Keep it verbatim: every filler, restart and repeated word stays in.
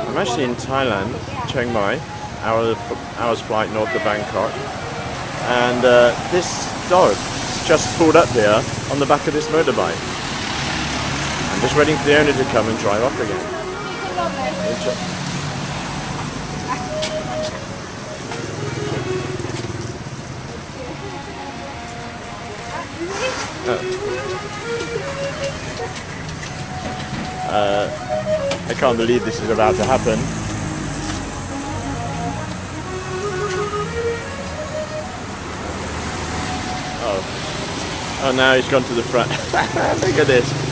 I'm actually in Thailand, Chiangmai, hour, hour's flight north of Bangkok, and uh, this dog just pulled up here on the back of this motorbike. I'm just waiting for the owner to come and drive off again. Inter- Uh, I can't believe this is about to happen. Oh, oh! Now he's gone to the front. Look at this.